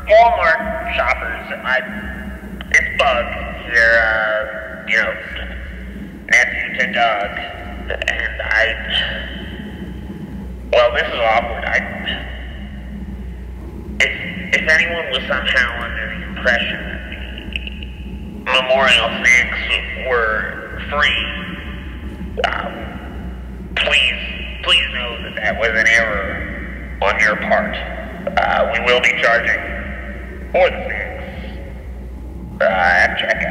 Walmart shoppers, it's Bug here, nephew to Doug, and well, this is awkward. If anyone was somehow under the impression that the memorial snacks were free, please know that was an error on your part. We will be charging for the snacks at checkout.